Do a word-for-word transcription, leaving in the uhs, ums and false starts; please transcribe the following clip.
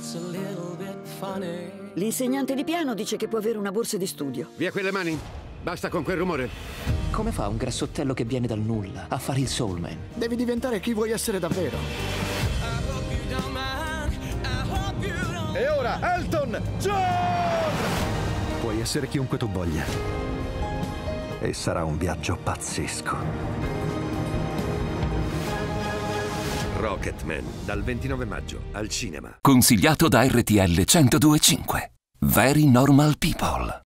L'insegnante di piano dice che può avere una borsa di studio. Via quelle mani! Basta con quel rumore! Come fa un grassottello che viene dal nulla a fare il soulman? Devi diventare chi vuoi essere davvero. E ora, Elton John! Puoi essere chiunque tu voglia. E sarà un viaggio pazzesco. Rocketman, dal ventinove maggio, al cinema. Consigliato da R T L centodue e cinque. Very Normal People.